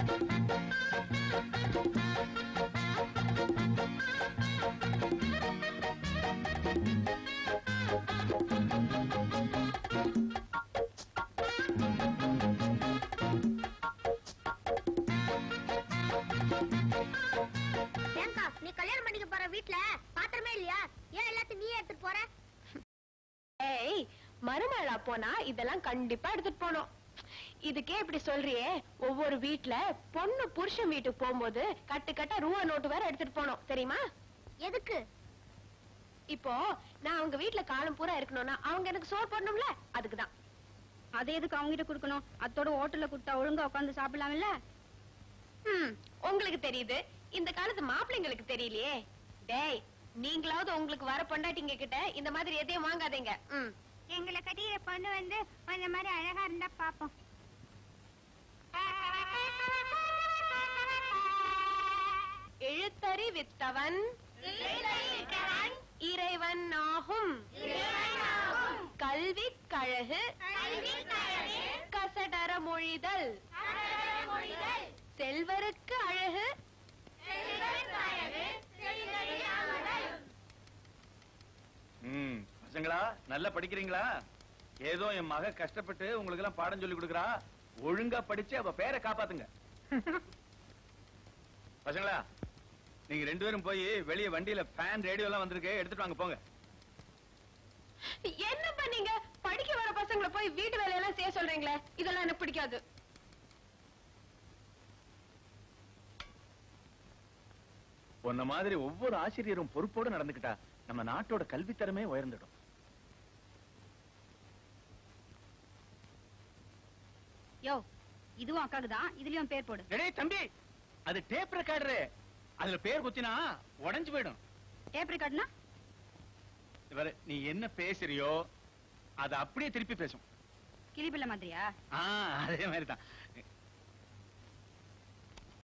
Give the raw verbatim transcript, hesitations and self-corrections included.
மறுநாளா போனா இதெல்லாம் கண்டிப்பா எடுத்துட்டு போனோம். இதுக்கே இப்படி சொல்றியே, ஒவ்வொரு வீட்டுல பொண்ணு புருஷன் வீட்டுக்கு போகும்போது கட்டு கட்ட ரூபா நோட்டு வேற எடுத்துட்டு போனோம் தெரியுமா? எதுக்கு? இப்போ நான் அவங்க வீட்டுல காலம் பூரா இருக்கணும்னா அவங்க எனக்கு சோறு போடணும்ல, அதுக்குதான். அது எதுக்கு அவங்க கிட்ட குடுக்கணும்? அத்தோட ஹோட்டல்ல கொடுத்தா ஒழுங்கா உட்காந்து சாப்பிடலாம்ல. ம், உங்களுக்கு தெரியுது, இந்த காலத்து மாப்பிள்ளைங்களுக்கு தெரியலையே. டேய், நீங்களாவது உங்களுக்கு வர பொண்டாட்டிங்க கிட்ட இந்த மாதிரி எதையும் வாங்காதீங்க. ம், எங்களை கட்டிய பொண்ணு வந்து அந்த மாதிரி அழகா இருந்தா பாப்போம். எழுத்தறி வித்தவன் இறைவன் ஆகும். கல்வி கழகு கசடர மொழிதல் செல்வருக்கு அழகு. ம், பசங்களா நல்லா படிக்கிறீங்களா? ஏதோ என் மக கஷ்டப்பட்டு உங்களுக்கு எல்லாம் பாடம் சொல்லி கொடுக்கறா, ஒழுங்கா படிச்சு அவ பேரை காப்பாத்துங்க. பசங்களா, நீங்க ரெண்டு பேரும் போய் வெளியே வண்டியில ஃபேன் ரேடியோ எல்லாம் வந்திருக்கு, எடுத்துட்டு வாங்க போங்க. என்ன பண்ணீங்க? படிக்க வர பசங்களை போய் வீட்டு வேலையெல்லாம் செய்ய சொல்றீங்களே, இதெல்லாம் எனக்கு பிடிக்காது. உன்ன மாதிரி ஒவ்வொரு ஆசிரியரும் பொறுப்போடு நடந்துக்கிட்டா நம்ம நாட்டோட கல்வித்தரமே உயர்ந்துடும். யோ, இதுவும் அக்காக்குதான், இதுலயும் பேர் போடு. டேய் தம்பி, அது டேப் ரெக்கார்டர், அதுல பேர் குத்தினா உடைஞ்சு போயிடும். டேப் ரெக்கார்ட்னா இவர நீ என்ன பேசுறியோ அத அப்படியே திருப்பி பேசும். கிளிபிள்ள மாதிரியா? அதே மாதிரி தான்.